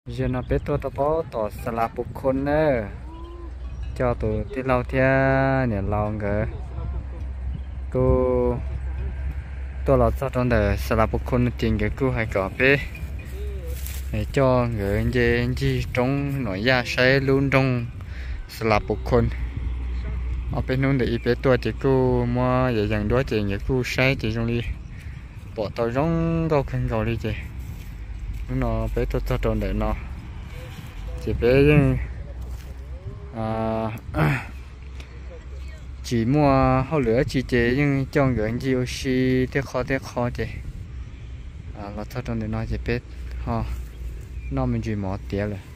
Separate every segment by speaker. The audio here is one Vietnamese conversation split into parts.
Speaker 1: giờ nó biết tôi có tỏ sạp buộc khôn nữa cho tụi tí lâu thia nè lâu ngờ cô tôi là cho trong đời sạp buộc khôn tiền cái cô hay có bé để cho người anh chị trong nội gia sẽ luôn trong sạp buộc khôn ở bênนู้นđể bé tôi chỉ cô mua vậy dần đó chị người cô sai chị trong đi bỏ tôi giống câu khăn cầu đi chị nó bé tôi cho trong đời nó chỉ bé chỉ mua hậu lửa chỉ chế nhưng trong người anh chị xí thế khó chị nó cho trong đời nó chỉ bé ha nó mình chỉ mỏ tiền rồi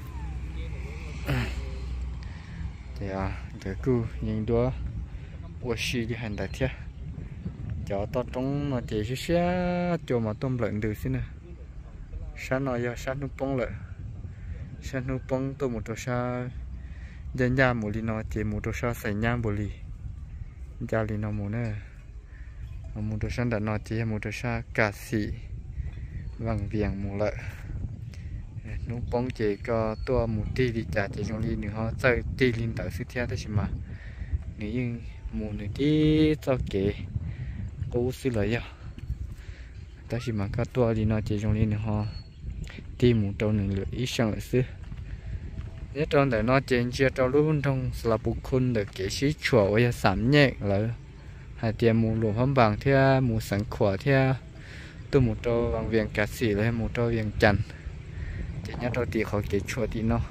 Speaker 1: thì cái cu nhìn đó ô xí đi hành đại thế cho tao trong nó chỉ sẽ cho mà tôm lợn được xin nè sáng nói giờ sáng nó bông lợn sáng nó bông tôi một đồ sa dân gia một lì nó chỉ một đồ sa xài nhang một lì gia lì nó một nè một đồ sa đã nó chỉ một đồ sa cà xì vàng viền một lợn nó bông chỉ có tua một tí đi trả chỉ trong lì nữa họ chơi tí linh tạo sự theo đó chứ mà nếu như một người tí cho kể cố xử lợi à ta chỉ mà các tua đi nó chỉ trong lì nữa họ tìm một trâu nửa ít sang lại xưa nhất trong để nó trên chia trâu luôn trong là buộc khôn được kể sĩ chùa với sắm nhẹ là hai tiền một lúa hâm bằng theo một sản khỏa theo tôi một trâu bằng viền cà xì là một trâu viền chằn chỉ nhớ trâu thì họ kể chùa thì nó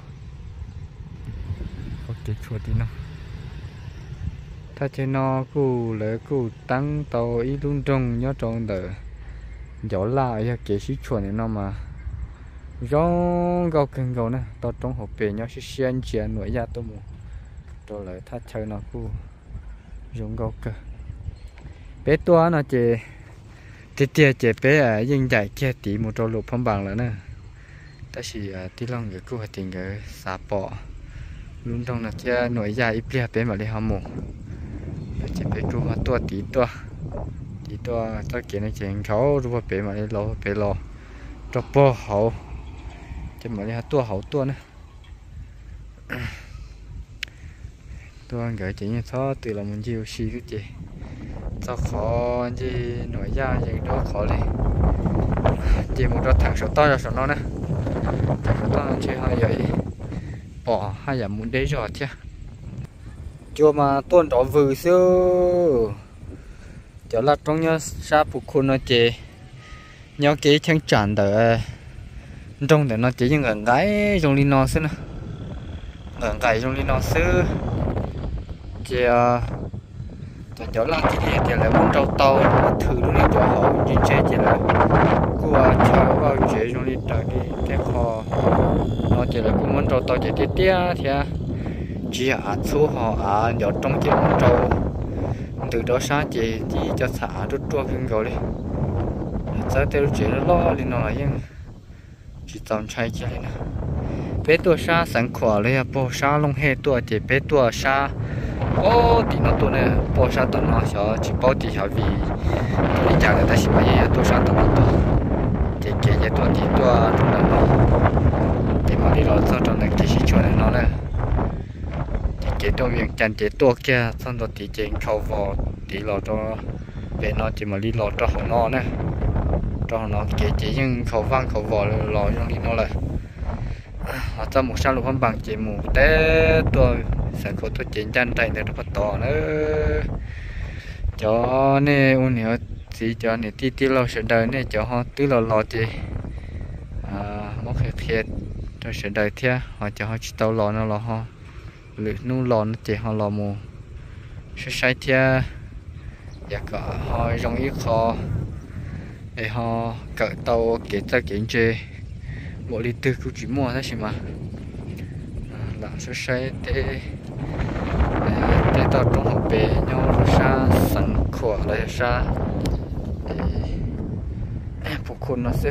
Speaker 1: họ kể chùa thì nó ta chơi nó cứ lấy cứ tăng tàu ít luôn trong nhớ trong để gió lại kể sĩ chùa này nó mà rong gạo cần gạo nè tao trong hộp bể nhau sẽ xuyên chén nội gia tôi mua rồi lại thắt chơi nó cu dùng gạo cơ bé tua nó chỉ tiệt chỉ bé ở dân đại kia tí một trâu lục phong bằng nữa nè ta chỉ tí long người cu tình người xả bỏ luôn trong là kia nội gia ít bia bé mà đi hâm mộ chỉ bé cu mà tua tí tua tao kia nó chỉ cháu rồi bé mà đi lo bé lo cho bò hậu chứ mà đi tua hậu tua nữa tua gửi chỉ như thế từ là mình chiêu xí cái gì sao khó gì nổi da gì đó khó đi chỉ một đợt thằng số to cho số nó nè thằng số to chỉ hai vậy bỏ hai giờ muốn đấy rồi chứ chưa mà tuần đó vừa xưa cho là trong nhá sa phục khuôn nó chè nhau cái chân tràn đỡ trong để nó chỉ những ngẩn gái trong đi nó xưa nè ngẩn gái trong đi nó xưa thì chỗ là thì là muốn trâu tàu thử luôn đi chỗ họ đi chơi chỉ là cua cháu vào chơi trong đi trời đi cái kho nó chỉ là cũng muốn trâu tàu chỉ tiếc thì chỉ số họ nhỏ trong cái muốn trâu từ đó sáng chỉ cho xả rút tuaขึ้นrồi đi giờ theo chỉ nó lo đi nó là nhưng chỉ tạm chạy chỉ này bé tua sa sẵn khỏeเลยbộ sa long he tua chỉ bé tua sa ô thì nó tua này bộ sa tụi nó sợ chỉ bao thì sợ vì đi chợ người ta chỉ bảo vậy tua sa tụi nó tua chỉ cái gì tua thì tua trong đó nó thì mà đi lo cho trong này cái gì chuyện này nó này cái tua miệng chăn cái tua kia xong rồi thì trên khâu vào thì lo cho bé nó chỉ mà đi lo cho họ nó nè cho nó chỉ nhưng khẩu vang khẩu vỏ lò trong đi nó lại họ cho một sao lục không bằng chỉ một té tôi sẽ có tôi chỉnh chân tay để nó bắt tỏ nữa cho nên uống nhiều chỉ cho nên tí lâu sẽ đời nên cho họ tí lò thì mất thiệt cho sẽ đời thế họ cho họ chỉ tàu lò nó lò họ lưỡi nu lò nó chỉ họ lò mù sẽ sai thế và cả họ trong ít khó để họ cỡ tàu kể ra kiện chơi bộ lít tư cũng chỉ mua thôi mà là số xe để tàu trong hộp bể nhau rồi xa sẵn khỏe lại xa phục khôn nó sẽ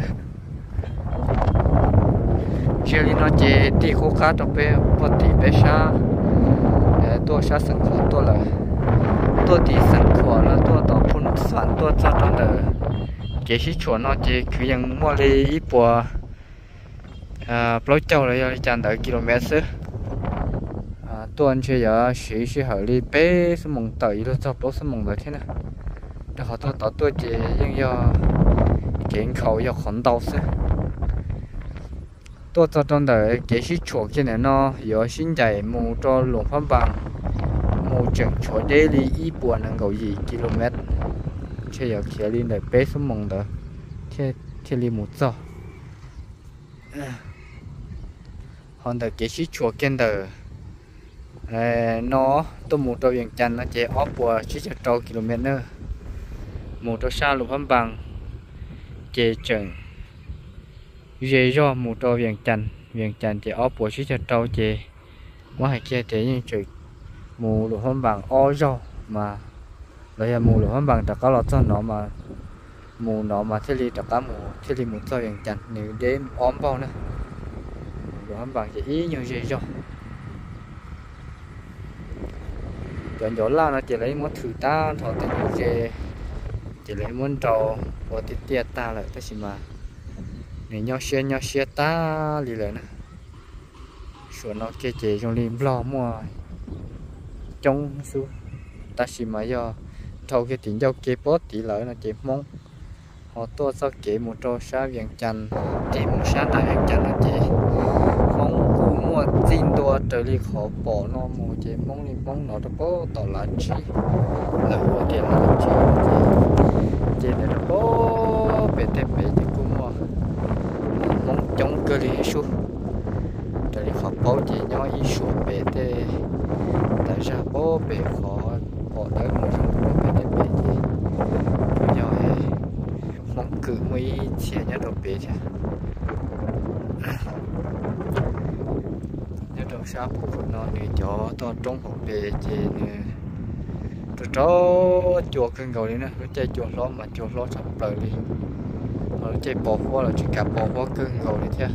Speaker 1: chơi đi nó chỉ đi khô khá trong bể bỏ tí bể xa tua xa sẵn khỏe tua là tua tí sẵn khỏe là tua tàu phun sẵn tua cho trong đời cái sĩ chuột nó chỉ cứ ยัง mua đi ít bùa bao châu là chăn tới km xứ tuần chơi giờ sĩ hợp lý bé số mông tới rồi cho bao số mông tới thế nào để họ tao tôi chỉ nhưng do kiện khẩu do khẩn đau xứ tôi cho trong đời cái sĩ chuột cái này nó giờ xin chạy mù cho luồng pháp bằng mù chừng chuột daily ít buồn năng cầu gì km chơi giờ kia lên đời bé số mông tới thế lên một giờ còn đời cái sĩ chuột cái đời nó tôi một trâu viện chăn nó chỉ ốp của chỉ cho trâu km nữa một trâu xa lục hâm bằng chỉ chừng dễ do một trâu viện chăn chỉ ốp của chỉ cho trâu chỉ ngoài kia thì những chuyện một lục hâm bằng ó do mà đây là một lục hâm bằng đã có lọt cho nó mà một nó mà thế li đã có một thế li một trâu viện chăn nếu đêm ốm bao nữa lục hâm bằng chỉ ý nhiều dễ do chọn chỗ lao nó chỉ lấy món thử ta thọ tình yêu chè chỉ lấy món trầu và tiết tiết ta lại tất mà này nhau xe ta lì lại nè số nó kia chè trong lim lo mua trong số ta chỉ mà do thâu cái tiền giao kia bớt tỷ lệ là chè mông họ to sao kể một trâu sa viện chanh chè một sa tại viện chanh là chè mông mua tin đua trở đi khó bỏ nó mua chế mong đi mong nó có tỏ là chi là mua tiền là chi chế để nó có bể thêm bể thì cũng mua mong chống cơ đi xuống trở đi khó bỏ chế nhau ý xuống bể thì tại sao bỏ bể khó bỏ tới một số bể thêm bể thì nhau mong cử mấy tiền nhá đồ bể thì trong xã của nó để cho to trong học về trên cho chùa cưng cầu đi nè nó chơi chùa lo mà chùa lo sắp tới đi nó chơi bỏ qua là chỉ cả bỏ qua cưng cầu đi theo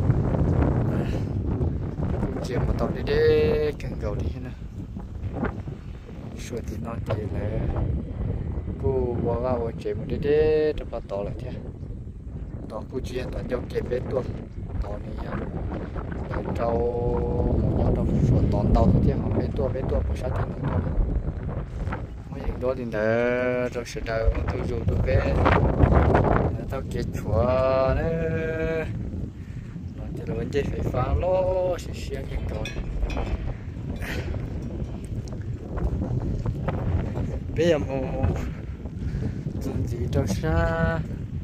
Speaker 1: chiều mà tao đi để cưng cầu đi nè suốt thì nó chỉ là cô qua vào chơi một để cho bắt tao lại theo tao cô chuyện tao cho kẹp bé tuột tao này trâu nó đâu sửa tòn tàu thế họ bé tua của sát thành nó mấy những đó thì để rồi sẽ đợi tôi dùng tôi bé tao kết chùa nữa nó chỉ là vấn đề phải phá lo sẽ xuyên những con bây giờ một chuyện gì đâu xa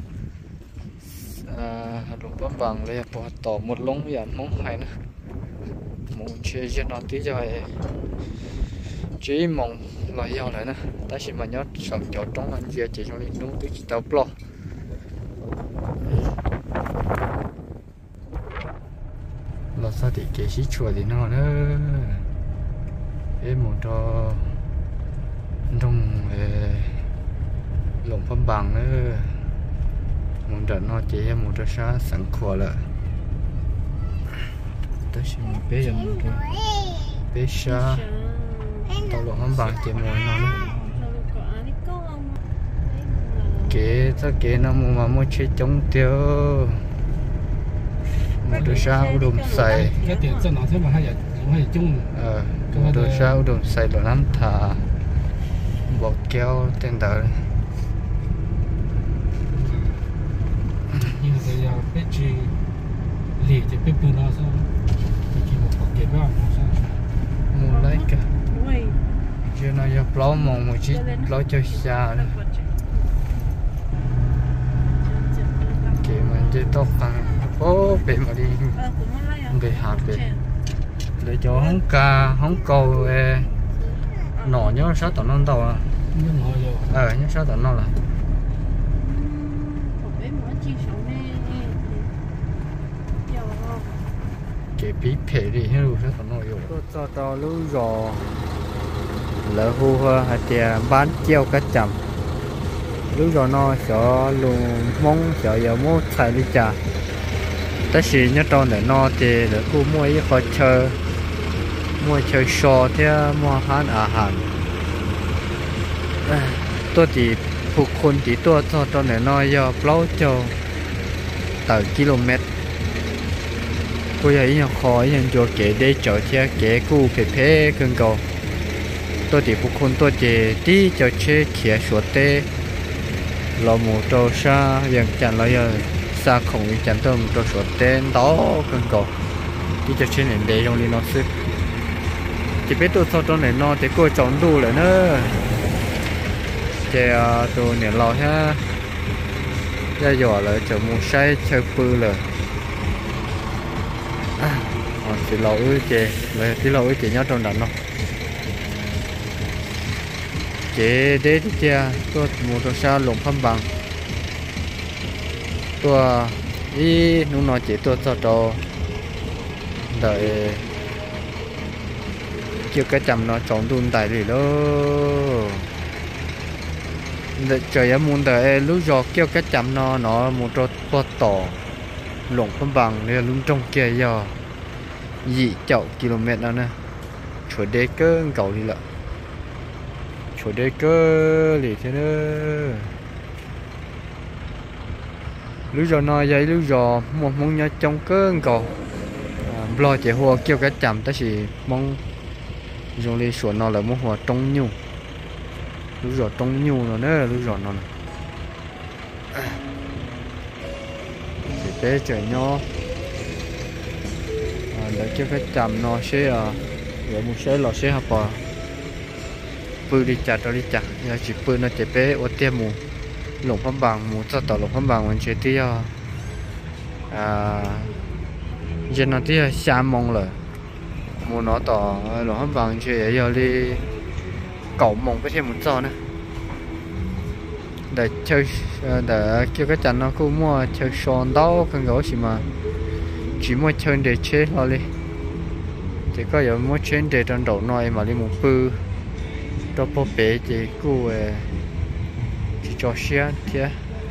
Speaker 1: lục bấm bằng lên bỏ tỏ một lông vậy mong hay nữa muốn chơi cho nó tí cho hay chỉ mong là giàu lại nè ta chỉ mà nhớ sợ chỗ trong anh kia chỉ trong đi đúng tí tàu plo là sao thì cái xí chùa thì nó nữa em muốn cho trong lồng bấm bằng nữa một trận nó chỉ một trận sáng sẵn khỏe lại tới xin bé giờ một cái bé xa tao lộ hâm bằng chỉ mồi nó kế ta kế nó mua chơi chống tiêu một trận sáng đùm xài
Speaker 2: cái tiền cho nó thế mà hay chung
Speaker 1: một trận sáng đùm xài rồi lắm thà bọc kéo tên tờ
Speaker 2: bé chỉ lì thì bé bự nó sao chỉ một cái kế bao sao
Speaker 1: mua lấy cả giờ nó giờ plau mong một chiếc plau cho xa nữa kể mà chơi tóc càng có bể mà đi về hạt về để cho không ca không cầu nọ nhớ sáu tấn non tàu à nhớ sáu tấn non là cái bí phê đi hết rồi rất là nổi rồi cho tao lúc rồi lỡ hù hơ hạt tiền bán chiêu cá chậm lúc rồi nó sợ luôn mong sợ giờ mua xài đi chả tất nhiên nhất trong để nó thì để cô mua ít khó mua chơi sò theo mua hàng tôi thì phụcคนthì tôi cho trong để nó giờ plau cho tờ km cô ấy nhau khó ấy cho kể để cho chia kể cũ phê phê cưng cầu tôi thì phụ con tôi chỉ tí cho chế khía số tê là một trâu sa yang chẳng là giờ sa không như chẳng tôi một trâu số tên đó cưng cầu tí cho chế này để trong đi nó sức chỉ biết tôi sau trong này nó thì cô chọn đủ lại nữa chè tôi nè lo ha ra dò lại chờ một say chơi pư rồi thì lâu ư chè lại tí lâu ư chè nhớ trong đàn nó chè để thì chè tôi một trò sao lồng phăm bằng tôi ý nó nói chỉ tôi cho trò đợi chưa cái chầm nó chọn đun tại gì đó trời em muốn đợi lúc gió kêu cái chầm nó một trò bọt tỏ lồng phăm bằng nên luôn trong kia giờ dị chậu km đó nè chuột đế cơ cầu đi lợ chuột đế cơ thì thế nữa lúc giờ nói vậy lúc giờ một món nhá trong cơ cầu lo chỉ hoa kêu cái chầm ta chỉ mong dùng đi sửa nó là một hoa trong nhu lúc giờ trong nhu rồi nữa lúc giờ nó thì bé trời nho để cho cái chầm nó sẽ rồi một sẽ lò sẽ học bự đi chặt rồi đi chặt giờ chỉ bự nó chỉ bé ở tiệm mù lồng phăm bằng mù cho tàu lồng phăm bằng mình chỉ tí giờ nó tí xa mông rồi mù nó tỏ lồng phăm bằng chỉ giờ đi cẩu mông với thêm một trò nữa để chơi để kêu cái chầm nó cũng mua chơi son đau cần gấu gì mà chỉ mua chơi để chế thôi đi chỉ có giờ mua chơi để trong đầu nói mà đi một bự cho bố bé chỉ cô chỉ cho xe thế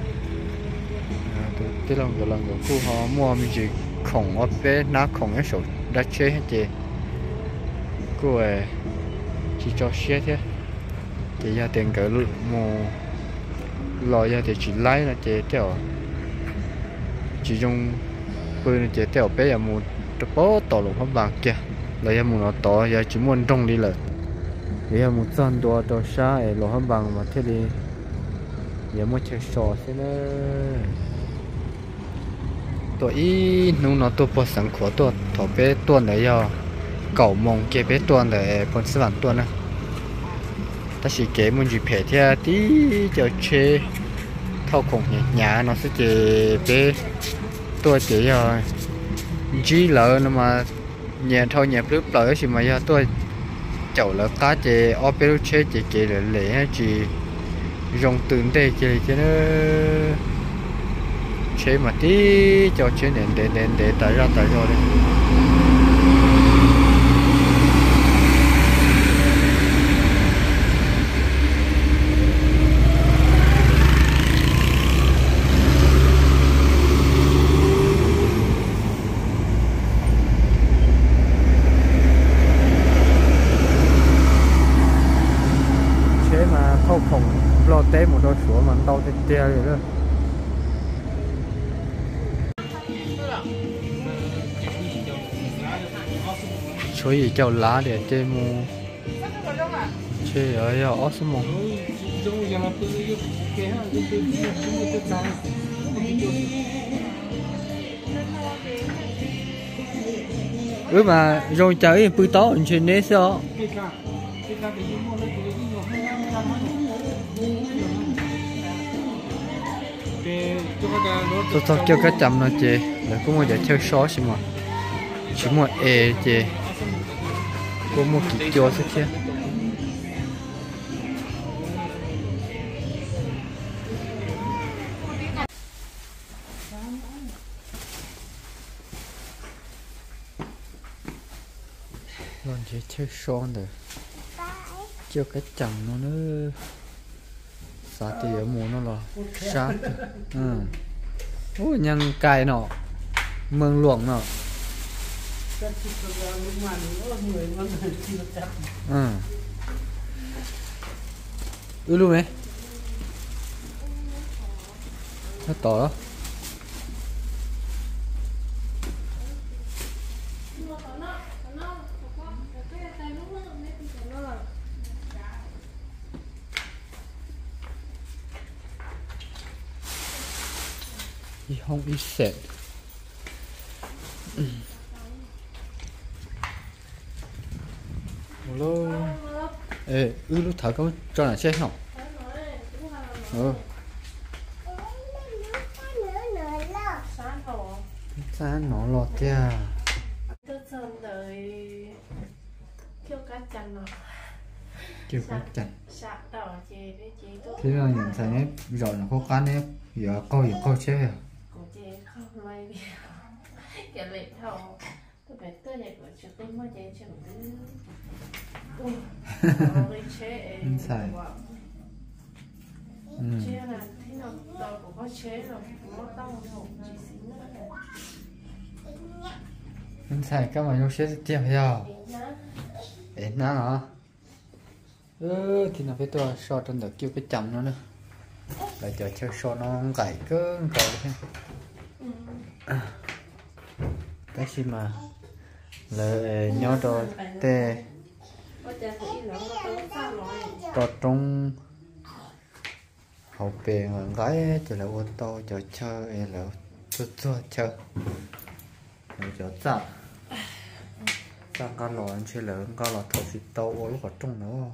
Speaker 1: cái lần cô họ mua mình chỉ khổng ở bé ná khổng cái số đã chế hết chị cô chỉ cho xe thế thì gia tiền cỡ mua lò ra thì chỉ lấy là chị theo chỉ dùng bự là chị theo bé là một bó tỏ lục không bằng kia là một nó tỏ giờ chỉ muốn trông điเลยbây giờ một dân đua đồ xa ở lỗ hâm bằng mà thế đi giờ mới chơi sò thế nữa tôi ý nung nó tôi bỏ sẵn của tôi thọ bé tuần đấy giờ cẩu mông kia bé tuần để con sư bản tuần á ta chỉ kể muốn gì phải theo tí cho chơi thâu cùng nhà nó sẽ chơi bé tôi chỉ rồi chỉ lỡ nó mà nhà thôi nhà nước lỡ gì mà giờ tôi chậu là cá chè opero chế chè chè để lẻ chỉ dùng từng đây chè cho nó chế mà tí cho chế để tại ra đi khâu khổng lo té một đôi sủa mà đau tê tê rồi đó所以叫拉的这么这要20毛mà rồi chơi bữa tối anh trên đấy sao tôi kêu cái chậm nó chị là cũng một giờ chơi số xí mà chỉ một chị có một kỹ cho thế chứ lần chỉ chơi số được kêu cái chậm nó nữa sao thì ở mùa nó là sát ôi nhân cài nọ mương luồng nọ luôn ấy nó tỏ đi không ít sệt lô ê lúc thở có cho là xe không sao nó lọt kia kêu cá chạch thế là nhận thấy nếp rồi nó có cá nếp giờ coi chế à xài xài các bạn sẽ tiếp theo để nó hả thì nó phải tôi so trên được kêu cái chầm nó nữa lại chờ chơi so nó gãy cơn cầu cái gì mà lời nhớ rồi tê to trong hậu bề mà gái thì là ô tô chờ chơi là chút chơi rồi chờ chặt con lò chơi lớn con lò thầu xịt tàu lúc ở trong nó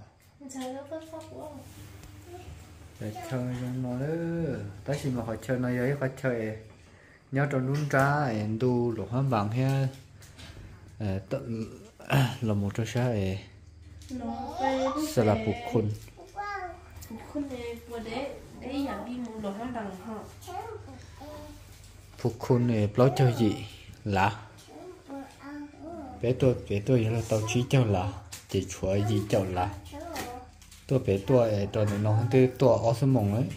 Speaker 1: để chơi cho nó đó tới khi mà họ chơi nó giấy họ chơi nhớ trong đúng ra em đu lục hâm bằng ha tự là một trong số sẽ là phục khôn phục khôn này nói chơi gì là bé tôi là tao chỉ cho là chỉ chúa gì cho là tôi bé tôi này nó không tới tôi ở sân mông ấy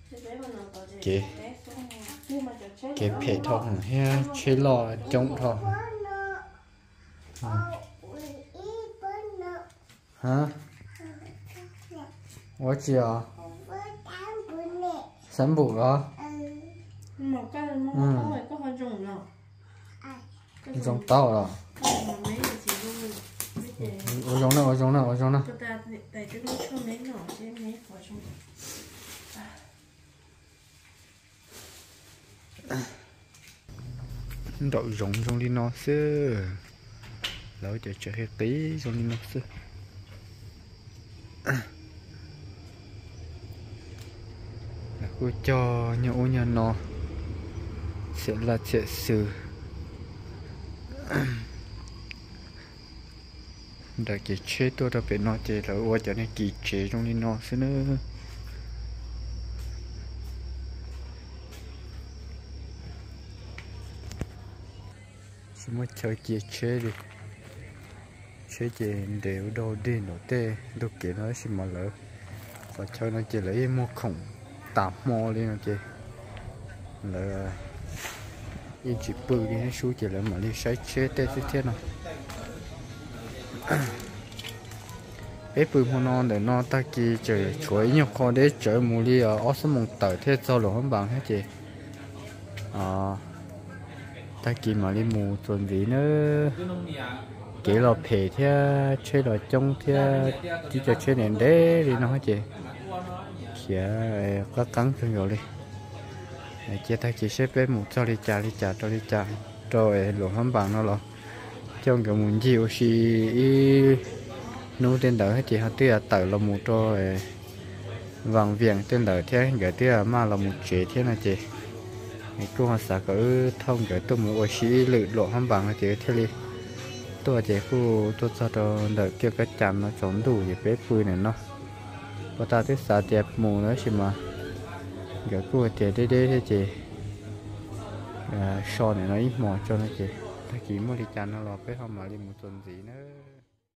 Speaker 1: cái bé thôi ha chơi lo chống thôi hả what gì à sắm bụng đó dùng tao rồi ở trong nào đội rộng trong đi nó xưa lỡ chờ hết tí trong đi nó xưa là cô cho nhau nhà nó sẽ là chuyện sự để cái chế tôi đã bị nó chế là qua cho nên kỳ chế trong đi nó xưa nữa chỉ mới chơi kia chế đi chế chế đều đồ đi nổ tê lúc kia nó chỉ mà lỡ và chơi nó chỉ lấy mua khổng tạm mò đi nó chế là yên chỉ bự đi hay số chỉ là mà đi sai chế tê thế nào bé bự mà non để nó ta kia chơi chuối nhiều con để chơi mù đi ở sân mông tờ thế sau rồi không bằng hết chị ta kia mà đi mù tuần gì nữa kể là phê thế chơi là trong thế chỉ cho chơi nền đế đi nó hết chị kia có cắn cho rồi đi chia ta chỉ xếp bé một cho đi trả rồi luôn không bằng nó rồi trong cái muốn chịu xí nấu tên đỡ hết chị họ tiêu tự là một rồi vàng viền tên đỡ thế cái tiêu mà là một chế thế này chị cô họ sẽ có thông cái tôi muốn xí lự lộ không bằng chị thế đi tôi chị cô tôi cho đỡ kêu cái chạm nó trốn đủ thì bé pui này nó và ta thích xả đẹp mù nữa chứ mà cái cô chị đây thế chị so này nó ít mỏ cho nó chị ta chỉ mua đi chăn nó lọt với không mà đi một tuần gì nữa